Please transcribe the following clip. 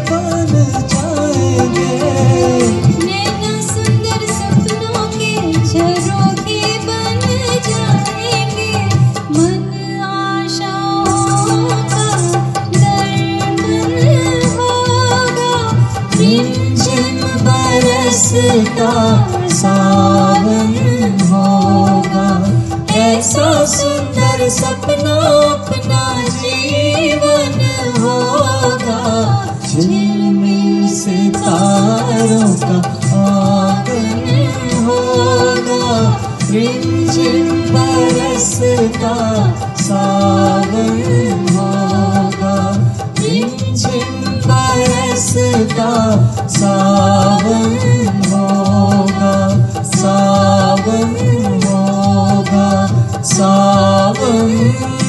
बन जाएंगे। नैना सुंदर सपनों के झरोखे बन जाएंगे। मन आशाओं का दरमन होगा। रिमझिम बरसता सावन होगा। ऐसा सुंदर सपना अपना जीवन होगा। झिलमिल सितारों का आंगन होगा। रिमझिम बरसता सावन होगा। रिमझिम बरसता सावन होगा। सावन होगा। सावन